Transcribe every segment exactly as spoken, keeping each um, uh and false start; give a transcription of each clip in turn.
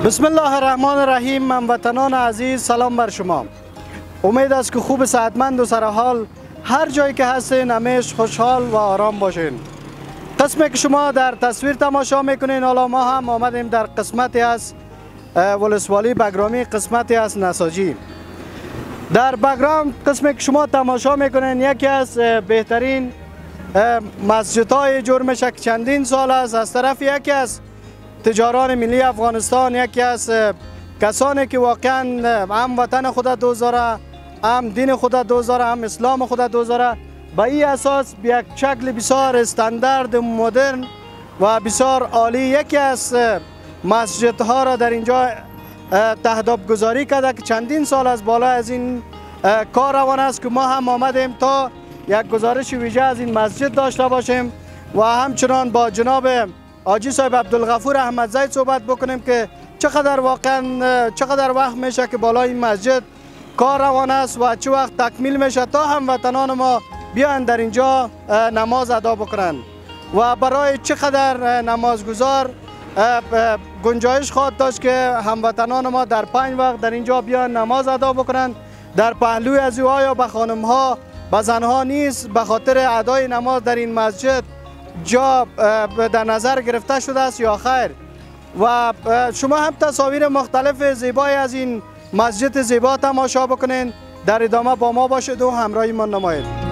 بسم الله الرحمن الرحیم. هموطنان عزیز، سلام بر شما. امید است که خوب، صحتمند و سرحال هر جایی که هستین همیشه خوشحال و آرام باشین. قسمی که شما در تصویر تماشا میکنین، حالا ما هم آمدیم در قسمتی از ولسوالی بگرامی، قسمتی از نساجی. در بگرام قسمی که شما تماشا میکنین یکی از بهترین مسجدهای جور میشه که چندین سال است. از طرف یکی از تجاران ملی افغانستان، یکی از کسانی که واقعا هم وطن خود دوست داره، هم دین خود دوست داره، هم اسلام خود دوست داره. به این اساس به یک شکل بسیار استاندارد مدرن و بسیار عالی یکی از مسجدها را در اینجا تهداب گذاری کرده که چندین سال از بالا از این کار روان است که ما هم آمدیم تا یک گزارش ویژه از این مسجد داشته باشیم و همچنان با جناب حاجی صاحب عبدالغفور احمدزی صحبت بکنیم که چقدر واقعا چقدر وقت میشه که بالای این مسجد کار روان است و چه وقت تکمیل میشه تا هموطنان ما بیان در اینجا نماز ادا بکنن و برای چقدر نمازگزار گنجایش خواهد داشت که هموطنان ما در پنج وقت در اینجا بیان نماز ادا بکنن. در پهلوی از او آیا به خانم ها به زنها نیست به خاطر ادای نماز در این مسجد جا در نظر گرفته شده است یا خیر؟ و شما هم تصاویر مختلف زیبای از این مسجد زیبا تماشا بکنین. در ادامه با ما باشید و همراهی ما نمایید.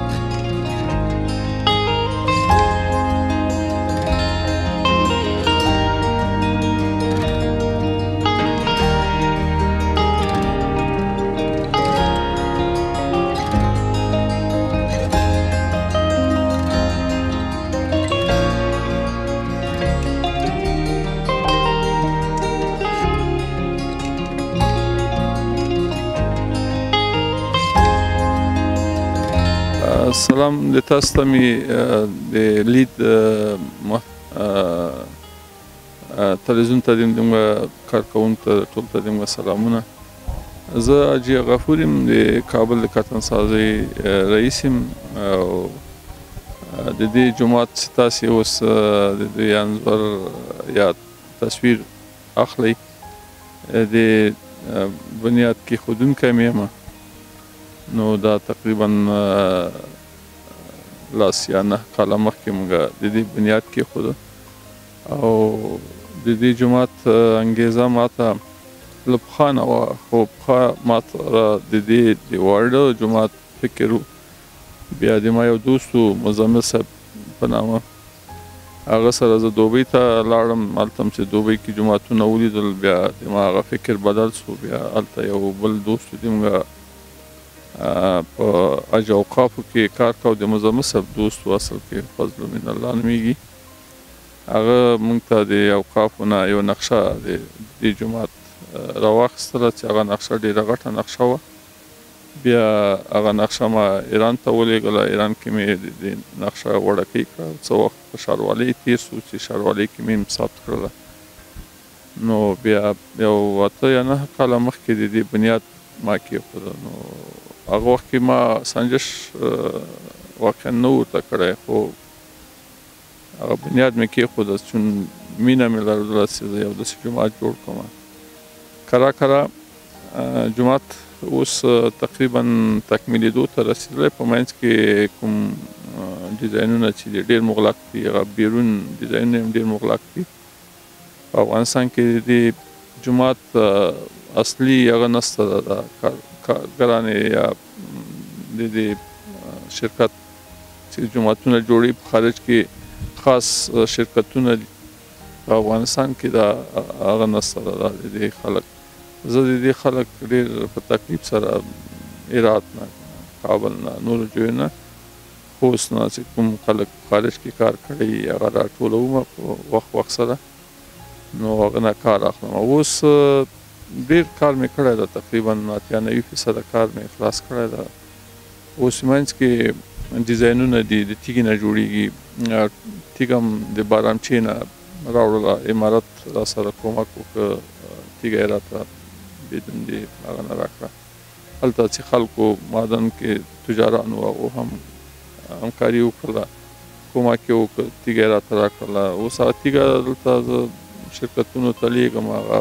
سلام د تاسو ته مې د لید تلویزیون ته دومره کارکوونکو ته ټول ته دومره سلامونه. زه حاجي غفور یم، د کابل د کتنسازۍ رئیس یم او د دې جومات چې تاسې اوس د دې انځور یا تصویر اخلئ د بنیاد کېښودونکی مې یم. نو دا تقریبا لاس یا نه کاله مخکې موږ د دې بنیاد کېښوده او د دې جومات انګېزه ماته له پخوا نه وه، خو پخوا ماته د دې د واړه جومات فکر و. بیا د ما یو دوست و مزمل صاحب په نامه، هغه سره زه دوبۍ ته لاړم. هلته م چې دوبۍ کې جوماتونه ولیدل، بیا د ما هغه فکر بدل سو. بیا هلته یو بل دوست و، د موږ په حج اوقافو کې کار کوو، د مزمل صاحب دوست و، اصل کې فضل من الله نومیږي. هغه موږ ته د اوقافو نه یو نقشه د دې جومات راواخیستله چې هغه نقشه ډېره غټه نقشه وه. بیا هغه نقشه ما ایران ته ولېږله. ایران کې مې د دې نقشه وړکۍ کړه. څه وخت په ښاروالۍ تېر سو چې ښاروالۍ کې مې ثبت کړله. نو بیا یو اته یا نهه کاله مخکې د دې بنیاد ما کېښوده. نو هغه وخت کې ما سنجش واقعا نه ورته کړی، خو هغه بنیاد مې کېښوده چون مینه مې لرله چې زه یو داسې جومات جوړ کړم. کرا کرا جومات اوس تقریبا تکمیلېدو ته رسېدلی. په منځ کې کوم ډیزاینونه چې دي ډېر مغلق دي، هغه بیرون ډیزاینونه هم ډېر مغلق دي. په افغانستان کې د دې جومات اصلي هغه نسته ده، کارګرانې یا د دې شرکت چې جوماتونه جوړوي په خارج کې خاص شرکتونه دي. په افغانستان کې دا هغه نسته ده د دې خلک. زه د دې خلک ډېر په تکلیف سره هرات نه، کابل نه، نورو ځایو نه، خوست نه چې کوم خلک خارج کې کار کړی هغه راټولوم په وخت وخت سره. نو هغه نه کار اخلم. اوس ډېر کار مې کړی ده، تقریبا اتیا نوي فیصده کار مې خلاص کړی ده. اوس منځ کې ډیزاینونه دي د تیږې نه جوړېږي. تیږه هم د بارامچې نه راوړله، امارت را سره کومک وکړه، تیږه یې راته بدون د هغه نه راکړه. هلته چې خلکو معدن کې تجارانو هغو هم همکاري وکړله، کومک یې وکړه، تیږه یې راته راکړله. اوس هغه تیږه دلته زه شرکتونو ته لیږم، هغه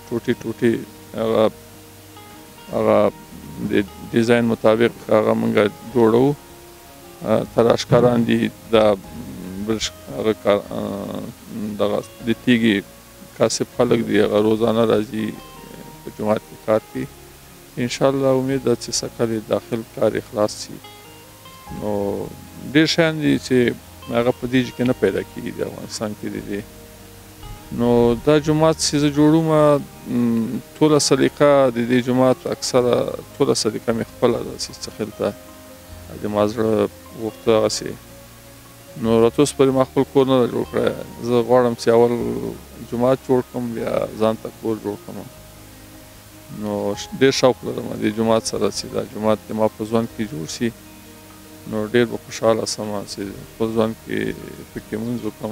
ټوټې ټوټې هغه هغه د ډیزاین مطابق هغه موږ جوړو. تراشکاران دي دا برش هغه دغه د تیږې کاسب خلک دي هغه روزانه راځي په جومات کې کار کوي. انشاءالله امید ده چې سږ کال داخل کار اخلاص شي. نو ډېر شیان دي چې هغه په دې کې نه پیدا کېږي د افغانستان کې دي. نو دا جومات چې زه جوړوم ټوله سلیقه د دې جومات اکثره ټوله سلیقه مې خپله ده چې څه خیل ته د ما زړه غوښته هغسې. نو راته اوس پورې ما خپل کور نه ده جوړ کړی. زه غواړم چې اول جومات جوړ کړم بیا ځان ته کور جوړ کړم. نو ډېر شوق لرم دې جومات سره چې دا جومات د ما په ژوند کې جوړ شي. نو ډېر به خوشحاله شم چې خپل ژوند کې پکې لمونځ وکړم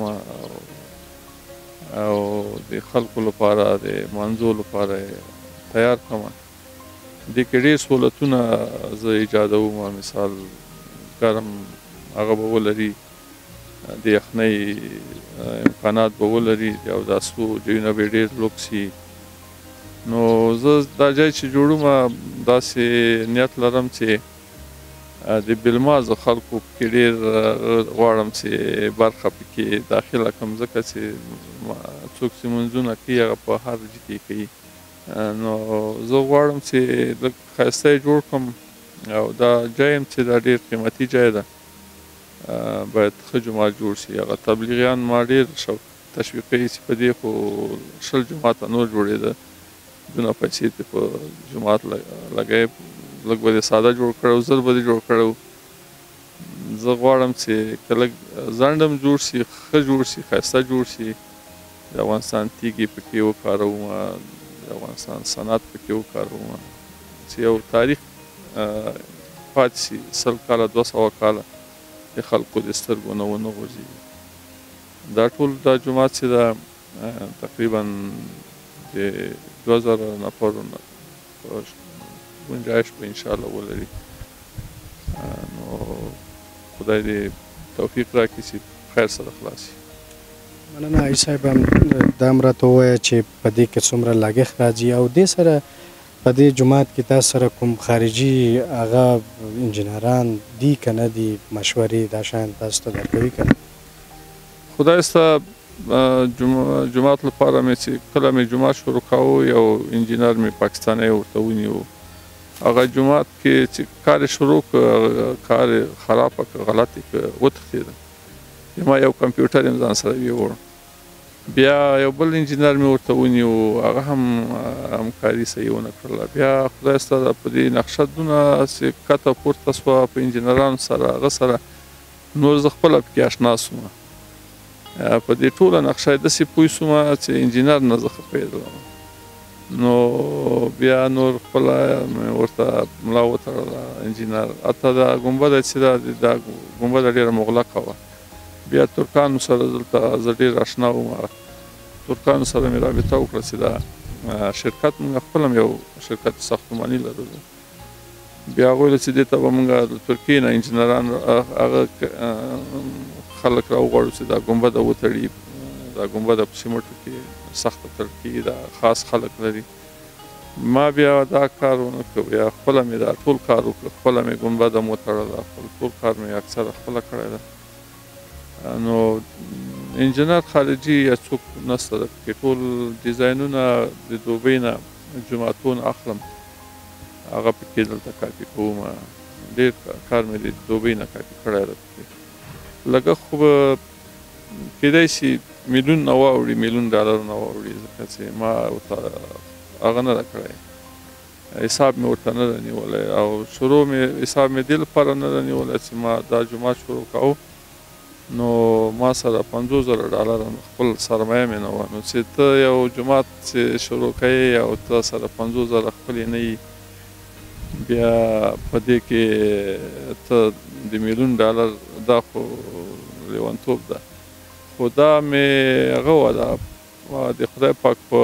او د خلکو لپاره د لمانځو لپاره تیار کړم. دې کې ډېر سهولتونه زه ایجادوم. مثال ګرم هغه به ولري، د یخنۍ امکانات به ولري، د اوداسو ځایونه به ډېر لوکس وي. نو زه دا ځای چې جوړوم داسې نیت لرم چې د بېلمازه خلکو پکې ډېر غواړم چې برخه پکې داخله کړم، ځکه چې څوک چې لمونځونه کوي هغه په هر ځای کې کوي. نو زه غواړم چې لږ ښایسته یې جوړ کړم او دا ځای هم چې دا ډېر قیمتي ځای ده باید ښه جومات جوړ شي. هغه تبلیغیان ما ډېر شوق تشویقوي چې په دې خو شل جوماته نور جوړېده، دونه پیسې دې په جومات لګوي، لږ به دې ساده جوړ کړی زر به دې جوړ کړی. زه غواړم چې که لږ ځنډ هم جوړ شي، ښه جوړ شي، ښایسته جوړ شي، د افغانستان تیږې پکې وکاروم، د افغانستان صنعت پکې وکاروم، چې یو تاریخ پاتې شي سل کاله دوه سوه کاله د خلکو د سترګو نه ونه غورځېږي. دا ټول دا جومات چې ده تقریبا د دوه زره نفرو نه گنجایش به انشاءالله ولري. نو خدای دې توفیق راکړي چې خیر سره خلاص شي. مننه حاجي صاحب، دا هم راته ووایه چې په دې کې څومره لګښت راځي او دې سره په دې جومات کې تاسو سره کوم خارجي هغه انجینران دي که نه دي، مشورې دا شیان تاسو ته درکوي که نه؟ خدای سته جومات لپاره مې چې کله مې جومات شروع کاوه یو انجینر مې پاکستانی ورته ونیو. هغه جومات کې چې کار یې شروع کړ کار یې خرابه کړ، غلط یې کړ، وتښتېده. ما یو کمپیوټر یې ځان سره یووړ. بیا یو بل انجینر مې ورته ونیو، هغه هم همکاري صحیح ونه کړله. بیا خدای سته په دې نقشه دونه چې کته پورته سوه په انجینرانو سره، هغه سره نور زه خپله پکې اشنا سوم. په دې ټوله نقشه یې داسې پوه سوم چې انجینر نه زه ښه پوهېدلم. نو بیا نور خپله مې ورته ملا وتړله انجینر. حتی دا ګنبده چې ده دا ګنبده ډېره مغلقه وه. بیا ترکانو سره دلته زه ډېر اشنا وم، ترکانو سره مې رابطه وکړه چې دا شرکت موږ خپل هم یو شرکت ساختماني لرو. بیا هغوی ویل چې دې ته به موږ د ترکیې نه انجینران هغه خلک راوغواړو چې دا ګنبده وتړي. دا ګنبده په سیمټو کې سخته تړل کېږي، دا خاص خلک لري. ما بیا دا کار ونه کړ، بیا خپله مې دا ټول کار وکړ، خپله مې ګنبده م وتړله، خپل ټول کار مې اکثره خپله کړی ده. نو انجینر خارجي یا څوک نشته ده پکې، ټول ډیزاینونه د دوبۍ نه جوماتون اخلم، هغه پکې دلته کاپي کوم. ډېر کار مې د دوبۍ نه کاپي کړی ده. پکې لګښت خو به کیدای شي میلیون نه واوړي، میلیون ډالر نه واوړي، ځکه چې ما ورته هغه نه ده کړی، حساب مې ورته نه ده نیولی. او شروع مې حساب مې دې لپاره نه ده نیولی چې ما دا جومات شروع کوو نو ما سره پنځوس زره ډالره خپل سرمایه مې نه وه. نو چې ته یو جومات چې شروع کوې او ته سره پنځوس زره خپلې نه وي، بیا په دې کې ته د میلیون ډالر دا خو لیونتوب ده. خو دا مې هغه وه، دا د خدای پاک په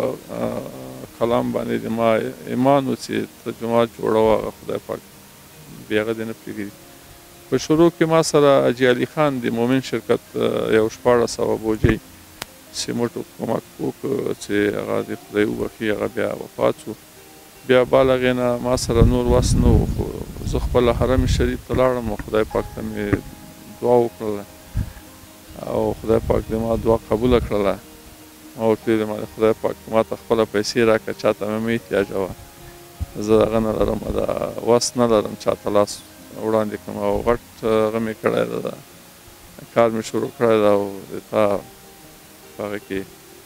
کلام باندې د ما ایمان و چې ته جومات جوړوه، هغه خدای پاک بې هغه دې نه پرېږدي. په شروع کې ما سره حاجي علي خان د مومن شرکت یو شپاړس سوه بوجۍ سیمټو کومک وکړ چې هغه د خدای وبخي هغه بیا وفات شو. بیا بال هغې نه ما سره نور وس نه و خو زه خپله حرم شریف ته لاړم او خدای پاک ته مې دعا وکړله او خدای پاک د ما دعا قبوله کړله. ما ورته ویلې ما خدای پاک ما ته خپله پیسې راکړه چاته مې مه احتیاجوه زه هغه نه لرم دا وس نه لرم چاته لاس وړاندې کړم او غټ هغه مې کړی ده کار مې شروع کړی ده او د تا په هغه کې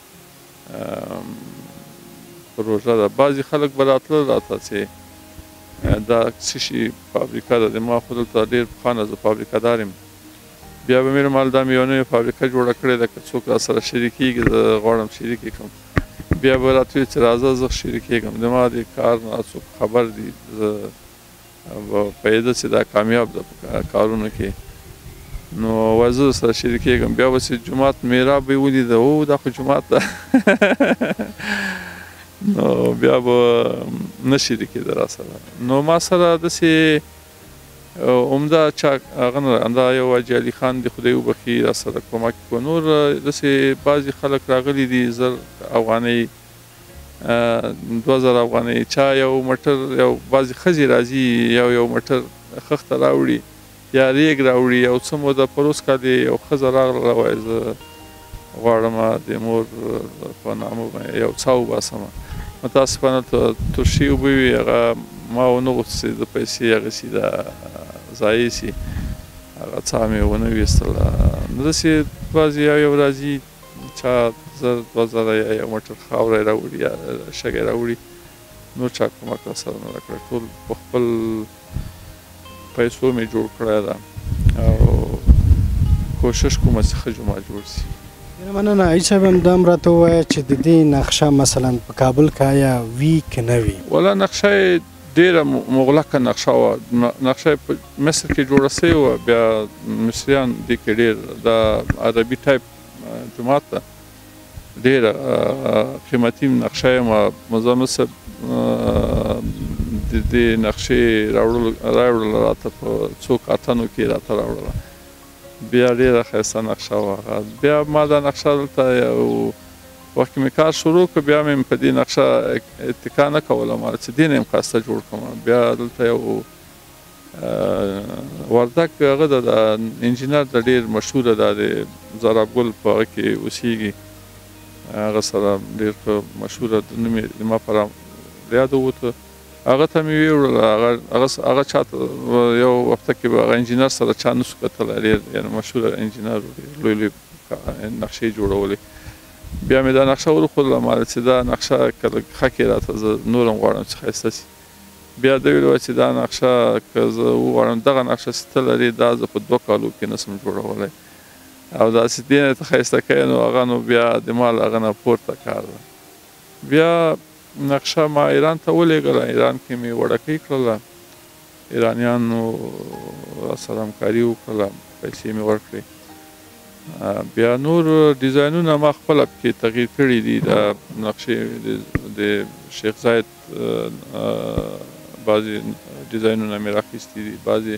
پروژه ده. بعضې خلک به راتلل راته چې دا څه شي فابریکه ده د ما خو دلته ډېر پخوانه زه فابریکه دار یم بیا به مې مال دا مې یو نوې فابریکه جوړه کړې ده که څوک راسره شریکېږي زه غواړم شریک یې کړم. بیا به راته وایي چې راځه زه شریکېږم د ما د کار نه څوک خبر دي زه به پوهېده چې دا کامیاب ده په کارونو کې نو وایي زه سره شریکېږم. بیا به چې جومات محراب به یې ولیده او دا خو جومات ده نو بیا به نه شریکېده را سره. نو ما سره داسې عمده چا هغه نه همدا یو حاجي علي خان د خدای وبخي را سره کومک وکړو. نور داسې بعضې خلک راغلي دي زر افغانۍ دوه زره افغانۍ چا یو موټر یو بعضې ښځې راځي یو یو موټر خښته راوړي یا ریګ راوړي یو څه موده پروس کال یو ښځه راغله وایي زه غواړم د مور په نامه یو څا وباسمه متاسفانه ترشي اوبه وي هغه ما ونه غوښت چې د پیسې هغسې دا ضایع شي هغه څا مې ونه ویستله. نو داسې بعضې یو یو راځي چا زر دوه زره یا یو موټر خاوره یې راوړي یا شګه یې راوړي نور چا کومک راسره نه راکړی ټول په خپل پیسو مې جوړ کړی ده او کوشش کوم چې ښه جومات جوړ شي. ډېره مننه. حاجي صاحب همدا هم راته ووایه چې د دې نقشه مثلا په کابل کې آیا وي که نه وي؟ والا نقشه یې ډېره مغلقه نقشه وه نقشه یې په مصر کې جوړه سوې وه بیا مصریان دې کې ډېر دا عربي ټایپ جومات ده ډېره قیمتي نقشه یې مزمل صاحب د دې نقشې راوړله راته په څو کارتنو کې راته راوړله بیا ډېره ښایسته نقشه وه. بیا ما دا نقشه دلته یو وخت کې مې کار شروع کړ بیا مې په دې نقشه اتکا نه کوله ما چې دې نه یم ښایسته جوړ کړم. بیا دلته یو وردک هغه ده د انجینر د ډېر مشهوره ده د زراب ګل په هغه کې اوسېږي هغه سره ډېر ښه مشهوره نوم یې زما په یاد ووته هغه ته مې ویوړله هغه چاته یو هفته کې به هغه انجینر سره چا نه شو کتلی ډېر یعنې مشهوره انجینر لوی لوی نقشې جوړولې. بیا مې دا نقشه ورښودله ما چې دا نقشه که لږ ښه کړې راته زه نور هم غواړم چې ښایسته شي. بیا ده ویلې وه چې دا نقشه که زه وغواړم دغه نقشه چې ته لرې دا زه په دوه کالو کې نه شم جوړولی او داسې دې نه ته ښایسته کوې نو هغه نو بیا د ما له هغه نه پورته کار ده. بیا نقشه ما ایران ته ولېږله ایران کې مې وړکۍ کړله ایرانیانو راسره همکاري وکړله پیسې مې ورکړې. بیا نور ډیزاینونه ما خپله پکې تغییر کړي دي دا نقشې د شیخ زاید بعضې ډیزاینونه مې راخیستي دي بعضې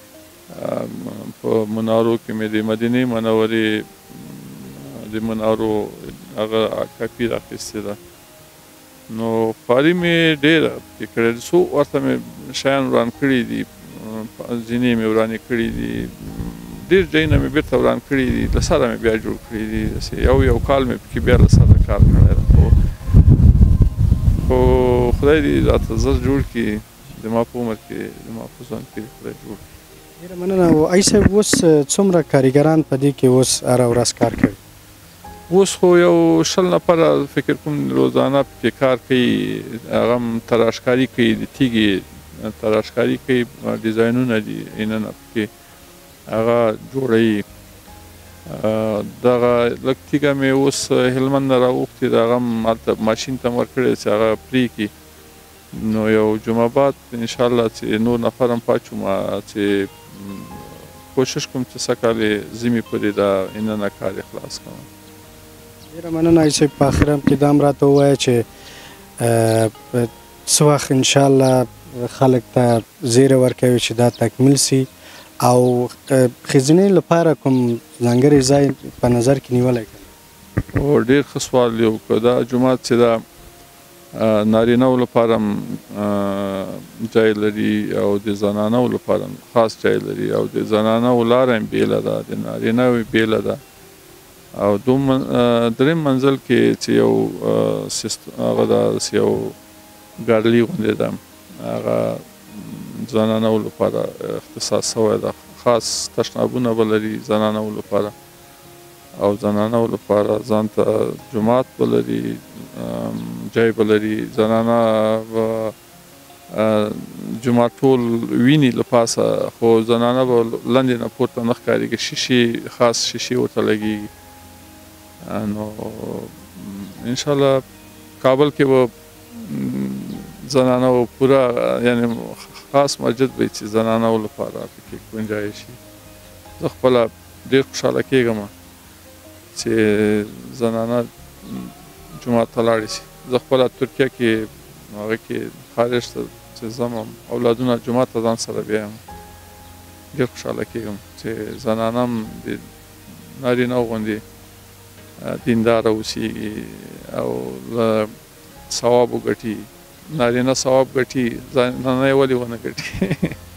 په منارو کې مې د مدینې منورې د منارو هغه کاپي راخیستې ده نو خواري مې ډېره پکې کړې ده څو ورته مې شیان وران کړي دي ځینې مې ورانې کړي دي ډېر ځایونه مې بېرته وران کړي دي له سره مې بیا جوړ کړي دي داسې یو یو کال مې پکې بیا له سره کار کړی ده خو خو خدای دې راته زر جوړ کړي زما په عمر کې زما په ژوند کې خدای جوړ کړي. ډېره مننه. حاجي صاحب اوس څومره کارګران په دې کې اوس هره ورځ کار کوي؟ اوس خو یو شل نفره فکر کوم روزانه پکې کار کوي هغه هم تراشکاري کوي د تیږې تراشکاري کوي ډیزاینونه دي اننه پکې هغه جوړوي. دغه لږ تیږه مې اوس هلمند نه راوښتې د هغه هم هلته ماشین ته مې ورکړې چې هغه پرې کړي نو یو جمعه بعد انشاءالله چې نور نفر هم پات شو ما چې کوشش کوم چې څه کال یې ژمي پورې دا اننه کار یې خلاص کړم. ډېره مننه حاجي صاحب. په اخر هم کې دا هم راته ووایه چې څه وخت انشاءالله خلک ته زیری ورکوي چې دا تکمیل سي او ښځینۍ لپاره کوم ځانګړی ځای په نظر کې نیولی که؟ او ډېر ښه سوال یو که دا جومات چې دا نارینهو لپاره هم ځای لري او د زنانهو لپاره هم خاص ځای لري او د زنانهو لاره هم بېله ده د نارینهو بېله ده او دوم درېیم منزل کې چې یو هغه داسې یو ګارلي غوندې ده هغه زنانهو لپاره اختصاص شوی ده خاص تشنابونه به لري زنانهو لپاره او زنانهو لپاره ځان ته جومات به لري ځای به لري زنانه به جومات ټول ویني له پاسه خو زنانه به لاندې نه پورته نه ښکارېږي شیشې خاص شیشې ورته لګېږي نو انشاءالله کابل کې به زنانه به پوره یعنې خاص مسجد به چې زنانهو لپاره پکې ګنجایش شي زه خپله ډېر خوشحاله کېږم چې زنانه جومات ته لاړې شي زه خپله ترکیه کې هغه کې خارج ته چې ځم اولادونه جومات ته ځان سره بیایم ډېر خوشحاله کېږم چې زنانه هم د نارینهو غوندې دینداره اوسېږي او له ثواب وګټي نارینه ثواب ګټي زنانه یې ولې ونه ګټي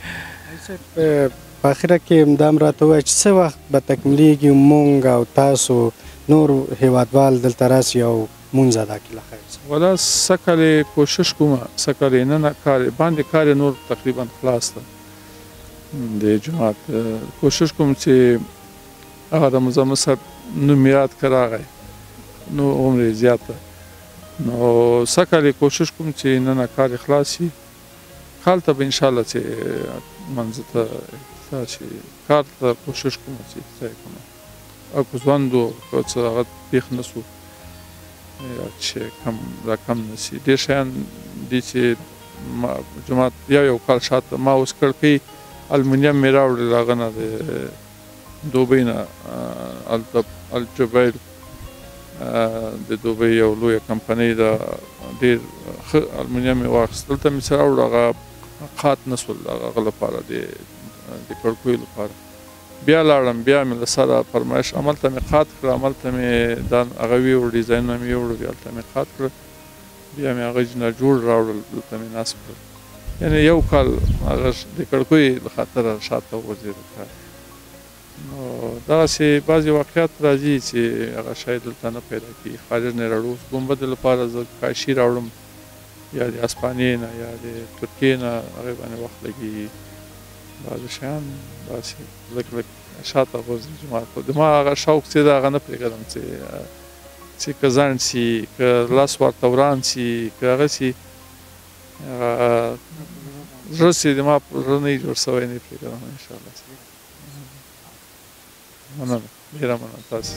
په اخره کې همدا راته ووایه چې څه وخت به تکمیلیږي مونږ او تاسو نور هیوادوال دلته راسي او مونځ ادا کړي له خیر څخه ولا څه کال کوشش کومه څه کال یې نه کار باندې کار یې نور تقریبا خلاص ده د جومات کوشش کوم چې هغه د مزمل صاحب نوم یاد که راغی نو عمر یې زیات ده نو څه کال کوشش کوم چې نه نه کار یې خلاص شي کال ته به انشاءالله چې منځ ته افتتاح شي کار ته کوشش کوم چې افتتاح یې کوم او که ژوند و که څه هغه پېښ نه سو یا چې کم را کم نه شي ډېر شیان دي چې جومات یو یو کال شاته ما اوس کړکۍ المونیم مې راوړل هغه نه د دوبۍ نه الجبیل د دوبۍ یو لویه کمپنۍ ده ډېر ښه المونیم مې واخیست دلته مې څه راوړل هغه قات نه سول هغه لپاره د کړکیو لپاره بیا لاړم بیا مې له سره فرمایش هملته مې قات کړه هملته مې دا هغه ویوړ ډیزاینونه مې ویوړل هلته مې قات کړه بیا مې هغه جنه جوړ راوړل دلته مې نصب کړل یعنې یو کال هغه د کړکیو له خاطره شاته وغورځېده کار نو دغسې بعضې واقعات راځي چې هغه شاید دلته نه پیدا کېږي خارج نه راوړو اوس ګنبد لپاره زه کاشي راوړم یا د اسپانیې نه یا د ترکیې نه هغې باندې وخت لګېږي بعضې شیان داسې لږ لږ شاته غورځي جومات خو د ما هغه شوق چې ده هغه نه پرېږدم چې چې که ځنډ سي که لاس ورته وران سي که هغه سي هغه زړه چې د ما په زړه نه وي جوړ سوی نه یې پرېږدم انشاءالله مننه ډېره مننه تاسې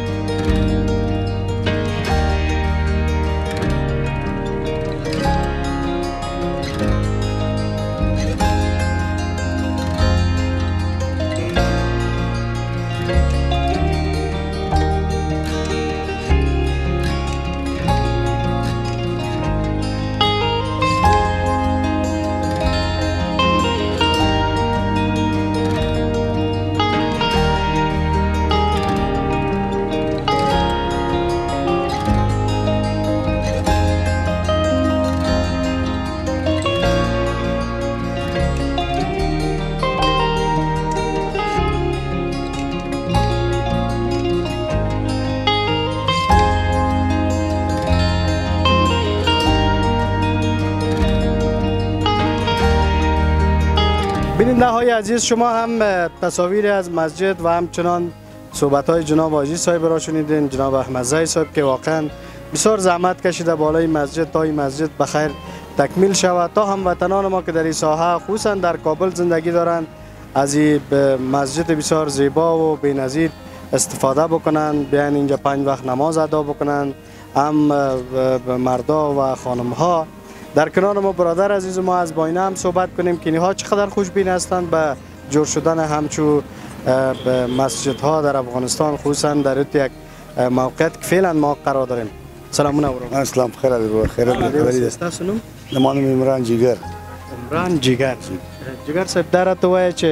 بیننده های عزیز شما هم تصاویر از مسجد و همچنان صحبت های جناب حاجی صاحب را شنیدین جناب احمدزی صاحب که واقعا بسیار زحمت کشیده بالای مسجد تا این مسجد بخیر تکمیل شود تا هموطنان ما که در این ساحه خصوصا در کابل زندگی دارند از این مسجد بسیار زیبا و بی‌نظیر استفاده بکنند بیان اینجا پنج وقت نماز ادا بکنند هم مردا و خانم ها. در کنار ما برادر عزیز ما از باینه هم صحبت کنیم که اینها چقدر خوشبین هستند به جور شدن همچو مسجد ها در افغانستان خصوصا در یک موقعیت که فعلا ما قرار داریم. سلامونه ورحمت الله. سلام خیر دی خیر دی تاسو نوم؟ نمانم عمران جگر. عمران جگر. جگر صاحب درته وایي چې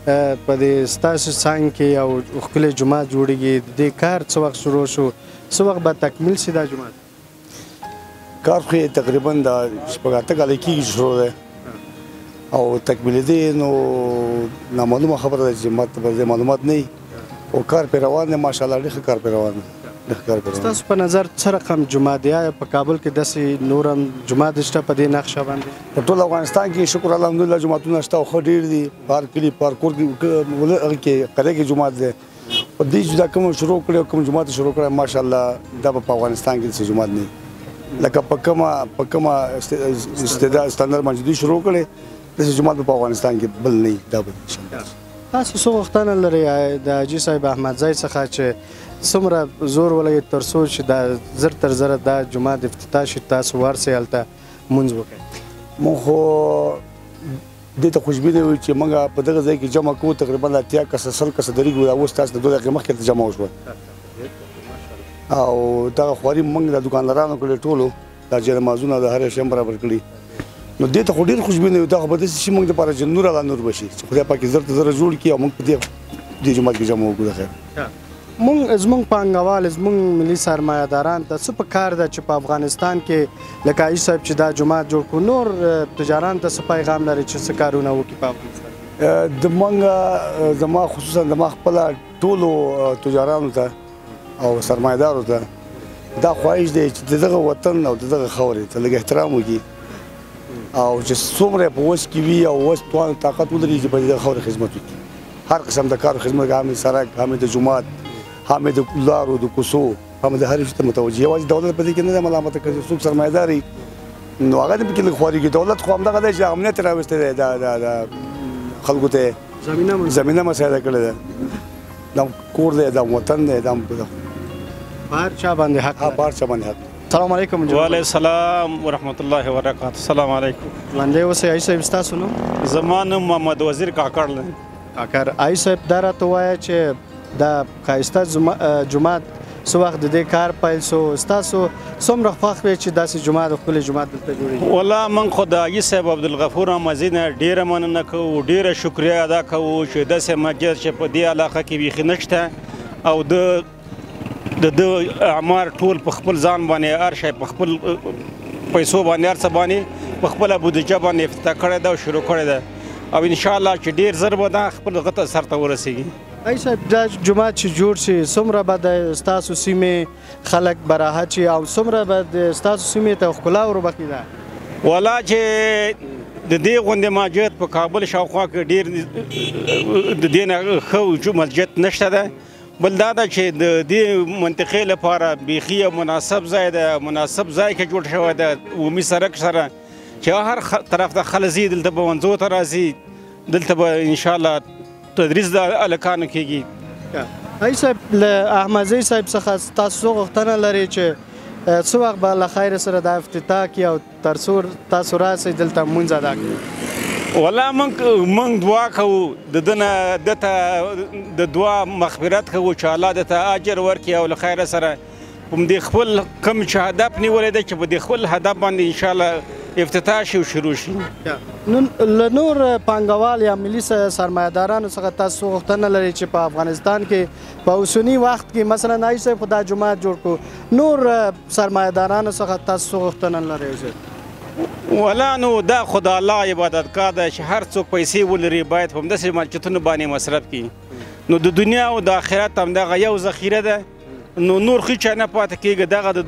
په دې ستاسو څنګ کې یو ښکلی جومات جوړیږي د دې کار څه وخت شروع شو څه وخت به تکمیل شي دا جومات کار خو تقریبا د شپږ اته کاله کېږي چې شروع دی او تکمیلېدی نو نامعلومه خبره ده چې ما ته به معلومات نه وي او کار پرې روان دی ماشاءالله ډېر ښه کار پرې روان دی ستاسو په نظر څه رقم جومات دی آیا په کابل کې داسې نور هم جومات شته په دې نقشه باندې په ټول افغانستان کې شکر الحمدلله جوماتونه شته او ښه ډېر دي په هر کلي په هر کور کې هغه کې قلعه کې جومات دی په دې چې دا کوم شروع کړی او کوم جومات شروع کړی ماشاءالله دا به په افغانستان کې داسې جومات نه وي لکه په کومه په کومه استعداد ستاندر باندې دوی شروع کړی داسې جومات به په افغانستان کې بل نه وي دا به تاسو څه غوښتنه لرئ د حاجي صاحب احمدزی څخه چې څومره زور ولګئ تر څو چې دا زر تر زره دا جومات افتتاح شي تاسو ورسئ هلته لمونځ وکړئ مونږ خو دې ته خوشبینه یو چې موږ په دغه ځای کې جمع کوو تقریبا اتیا کسه سل کسه درېږو دا اوس تاسو د دوه دقیقې مخکې جمع وشوه او دغه خواري موږ د دوکاندارانو کړي ټولو دا جرمازونه د هر شی برابر کړي نو دې ته خو ډېر خوشبینه یو دا خو به داسې شي موږ دپاره چې نور علا نور به شي چې خدای پاک یې زر ته زره جوړ کړي او موږ په دې دې جومات کې جمع وکړو د خیر مونږ زمونږ پانګوال زمونږ ملي سرمایه‌داران ته څه پکار ده چې په افغانستان کې لکه حاجي صاحب چې دا جومات جوړ کړو نور تجاران ته څه پیغام لري چې څه کارونه وکړي په افغانستان د موږ زما خصوصا زما خپله ټولو تجارانو ته او سرمایه‌دارو ته دا خواهش دی چې د دغه وطن او د دغه خاورې ته لږ احترام وکړي او چې څومره په وس کې وي او وس توان طاقت ولري چې په دغه خاورې خدمت وکړي هر قسم د کار خدمت هم د سړک هم د جومات هم د لارو د کوڅو هم د هر شي ته متوجه یوازې دولت په دې کې نه ده ملامته کوي څوک سرمایه‌داري نو هغه دې پکې لږ خوارېږي دولت خو همدغه دی چې امنیت یې راوستی دی د خلکو ته زمینه مساعده کړې ده دا کور دی دا وطن دی دا په هر چا باندې حق په هر چا باندې حق السلام علیکم وعلیکم السلام ورحمت الله وبرکاته السلام علیکم ژوندی اوسئ حاجي صاحب ستاسو نوم زما نوم محمد وزیر کاکړ دی کاکړ حاجي صاحب دا راته ووایه چې دا ښایسته جومات څه وخت د دې کار پیل شو ستاسو څومره خوښ وی چې داسې جومات ښکلی جومات دلته جوړېږي والله موږ خو د حاجي صاحب عبدالغفور احمدزي نه ډېره مننه کوو ډېره شکریه ادا کوو چې داسې مسجد چې په دې علاقه کې بیخي نشته او د د ده اعمار ټول په خپل ځان باندې هر شی په خپل پیسو باندې هر څه باندې په خپله بودیجه باندې افتتاح کړی ده او شروع کړی ده او انشاءالله چې ډېر زر به دا خپل غته سرته ورسېږي حاجي صاحب دا جومات چې جوړ شي څومره به د ستاسو سیمې خلک به راحت شي او څومره به د ستاسو سیمې ته ښکلا وربخي ده والله چې د دې غوندې مسجد په کابل شاوخوا کې ډېر د دې نه ښه مسجد نشته ده بل دا ده چې د دې منطقې لپاره بیخي یو مناسب ځای ده مناسب ځای کې جوړ شوی ده عمومي سړک سره چې هر طرف ته خلک ځي دلته به ونځو ته راځي دلته به انشاءالله تدریس د هلکانو کېږي حاجي صاحب له احمدزي صاحب څخه تاسو غوښتنه لرئ چې څه وخت به له خیر سره دا افتتاح کړي او تر څو تاسو راسئ دلته لمونځ ادا کړئ والله موږ موږ دعا کوو د ده نه ده ته د دعا مغفرت کوو چې الله ده ته اجر ورکړي او له خیره سره همدې خپل کوم چې هدف نیولی دی چې په دې خپل هدف باندې انشاءالله افتتاح شي او شروع شي له نور پانګوال یا ملي سرمایه‌دارانو څخه تاسو غوښتنه لرئ چې په افغانستان کې په اوسني وخت کې مثلا حاجي صاحب خو دا جومات جوړ کړو نور سرمایه‌دارانو څخه تاسو غوښتنه لرئ ولا نو دا خو د الله عبادتګاه ده چې هر څوک پیسې ولري باید په همداسې مسجدونو باندې مصرف کړي نو د دنیا او د آخرت همدغه یو ذخیره ده نو نور خو چا نه پاتې کېږي دغه د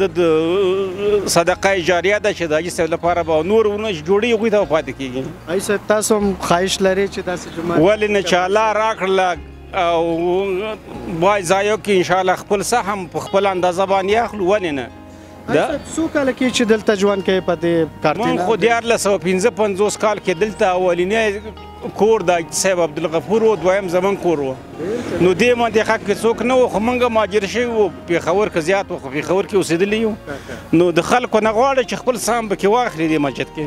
صدقه جاریه ده چې د حاجي صاحب لپاره به نور ونه جوړي هغوی ته به پاتې کېږي حاجي صاحب تاسو هم خواهش لرئ چې داسې جومات ولې نه چې الله راکړله او باید ځایو کې انشاءالله خپل سهم په خپل اندازه باندې اخلو ولې نه څو کاله کې چې دلته ژوند کوي په دې کارتینه مونږ خو دیارلس سوه پنځه پنځوس کال کې دلته اولینی کور د حاجي صاحب عبدالغفور و دویم زمون کور و نو دې منطقه کې څوک نه و خو موږ مهاجر شوي وو پېښور کې زیات و خو پېښور کې اوسېدلي یو نو د خلکو نه غواړي چې خپل سهم پکې واخلي دې مسجد کې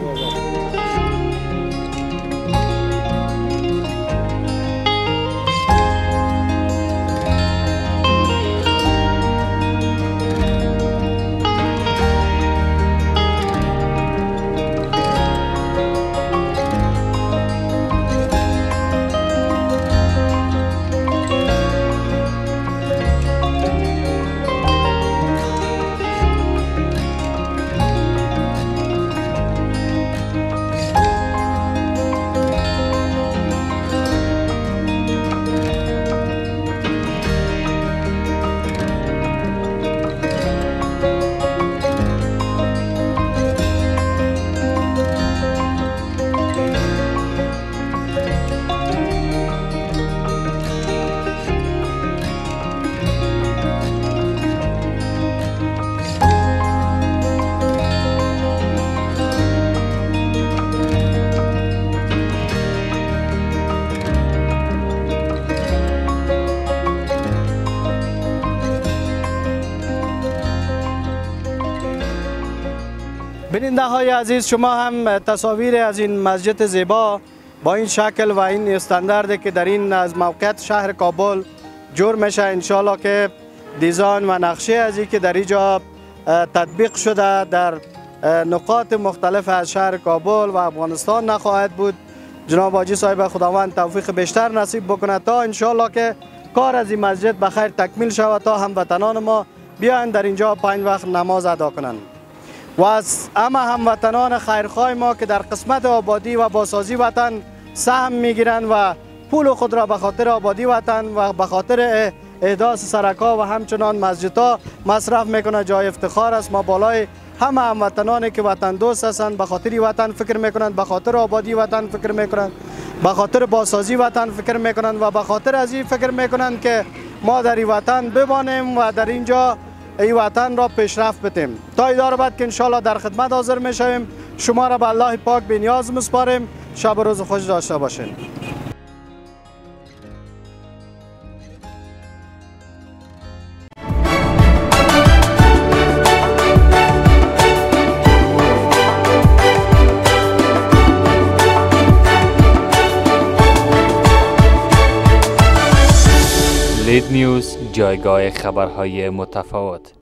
بیننده های عزیز، شما هم تصاویر از این مسجد زیبا با این شکل و این استانداردی که در این از موقعیت شهر کابل جور میشه، انشالله که دیزاین و نقشه از این که در اینجا تطبیق شده در نقاط مختلف از شهر کابل و افغانستان نخواهد بود. جناب حاجی صاحب خداوند توفیق بیشتر نصیب بکنه تا انشالله که کار از این مسجد بخیر تکمیل شود تا هموطنان ما بیاین در اینجا پنج وقت نماز ادا کنند. و از همه هموطنان خیرخواه ما که در قسمت آبادی و بازسازی وطن سهم میگیرند و پول خود را به خاطر آبادی وطن و به خاطر احداث سرکا و همچنان مسجدها مصرف میکنه، جای افتخار است. ما بالای همه هموطنانی که وطن دوست هستند به خاطر وطن فکر میکنند، به خاطر آبادی وطن فکر میکنند، به خاطر بازسازی وطن فکر میکنند و به خاطر از این فکر میکنند که ما در این وطن بمانیم و در اینجا این وطن را پیشرفت بدیم. تا ایدار بعد که انشالله در خدمت حاضر میشویم. شما را به الله پاک بی‌نیاز میسپاریم. شب و روز خوش داشته باشین. لید نیوز، جایگاه خبرهای متفاوت.